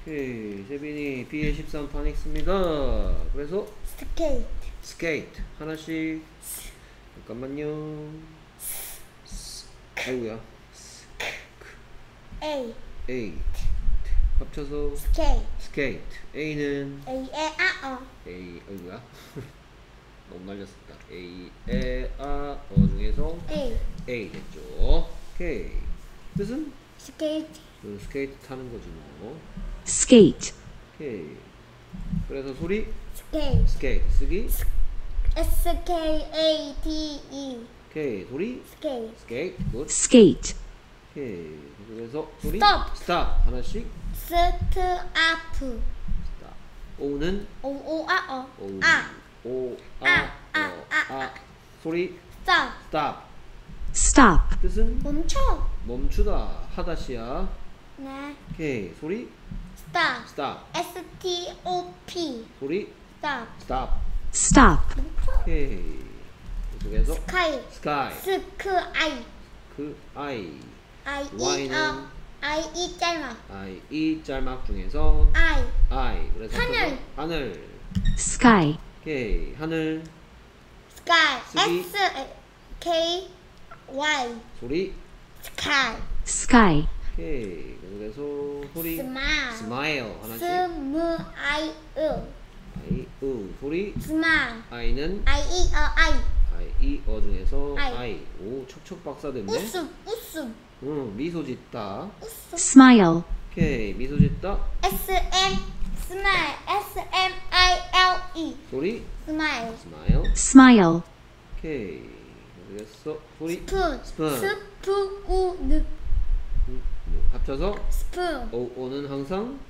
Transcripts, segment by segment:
오케이. 세빈이 B의 13 파닉스입니다. 그래서 스케이트 하나씩. 잠깐만요. 아이고야. A 합쳐서 스케이트. A는 A 아이고야. 너무 날렸었다. A 에 아 어 중에서 A 됐죠. 오케이. 뜻은? 스케이트 타는 거지 뭐. skate, 오케이. 그래서 소리 스케이트 쓰기. SKATE 오케이. 소리 스케이트 굿. skate, 오케이. 그래서 소리 Stop. 스탑 하나씩. 스탑 스탑. O는 O 아 소리 스탑. stop, 뜻은 멈춰. 멈추다 하다시야. 네. 오케이. 소리 스탑. 스탑. STOP 소리 스탑. 스탑. stop, 오케이. 계속해서 스카이 스카이. 스크아이 그 I Y는 I 짧아 I 짤막 중에서 I 그래서 하늘. 하늘. sky, 오케이. 하늘 스카이 쓰기. SKY 소리 스카이 sky, 오케이. 그래서 소리 스마일 스마일 하나씩. 스무아이 소리 스마일 I는 I 중에서 I. I. 오 척척 박사 됐네. 웃음 응. 미소 짓다. smile, 오케이. 미소 짓다. 스마일 SMILE 소리 스마일 스마일. smile, 오케이. 그래서 소리 스푼 스푼. 합쳐서 스푼 O는 항상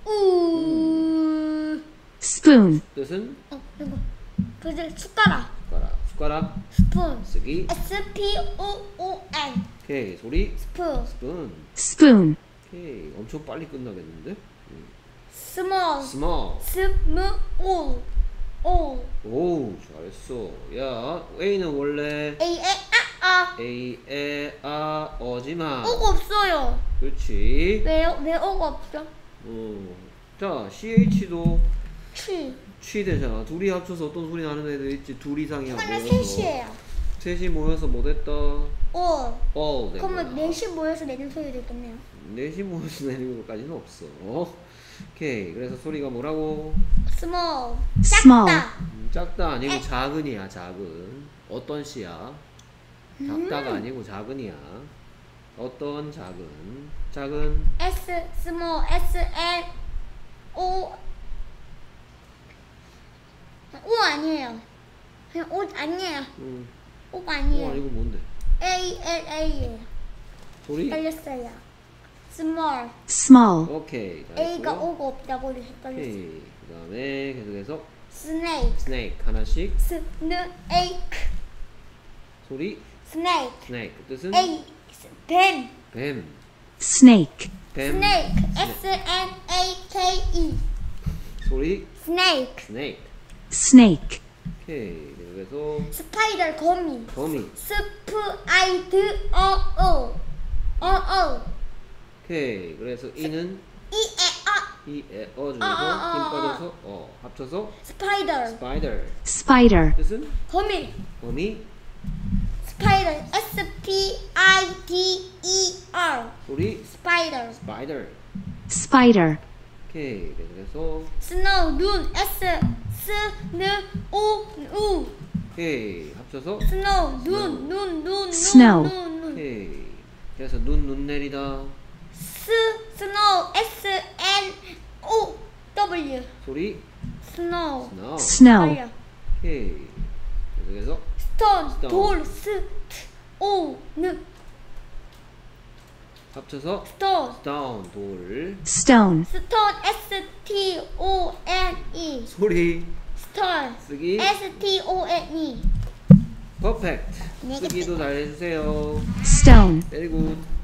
우 spoon, 뜻은 이거 그들 숟가락 숟가락 스푼 쓰기. SPOON 오케이. 소리 스푼 스푼. spoon, 오케이. 엄청 빨리 끝나겠는데. 스몰 스몰. 스무올 오 오 잘했어. 야 A는 원래 A A 에 어지마. 오가 없어요. 그렇지. 왜요? 왜 오가 없죠? 자 CH도 취 되잖아. 둘이 합쳐서 어떤 소리 나는 애들 있지. 둘 이상이 하나 모여서. 셋이에요. 셋이 모여서 뭐 됐다. 오 된 그러면 거야. 넷이 모여서 내는 소리 되겠네요. 넷이 모여서 내는 것까지는 없어. 오케이. 그래서 소리가 뭐라고? 스몰 Small. 작다 작다 아니고 작은이야. 작은. 어떤 씨야? 작다가 아니고 작은이야. 어떤 작은 S 스몰 SL O 아니에요. 그냥 O 아니에요. O가 아니에요. 아니고 뭔데? ALA예요. 소리? 헷갈렸어요. 스몰 small, 오케이. A가 잘했고요. O가 없다고 헷갈렸어요. 오케이. 그 다음에 계속해서 스네이크 스네이크 하나씩. 스네이크 소리 스네이크 스네이크 뜻은 A 뱀 뱀. snake, 스네이크 SNAKE 소리 스네이크 스네이크. snake, 오케이. 그래서 스파이더 거미 거미. 스프아이드 오케이. 그래서 이는 이에 어 중에서 힘 빠져서 합쳐서 스파이더 스파이더. spider, 뜻은 거미 거미. 스파이더 SPIDER 소리 스파이더 스파이더. spider, 오케이. 그래서 스노우 눈 스노우 오케이. 합쳐서 스노우 눈 Snow. 오케이. 그래서 눈 내리다. 스노우 SNOW 소리 스노우 스노우. snow, 빨려 오케이. 계속해서 스톤 스톤. 돌 합쳐서 스톤 스톤 돌. stone, 스톤 STONE 소리 스톤 쓰기. STONE 퍼펙트. 쓰기도 잘 해주세요. stone, very good.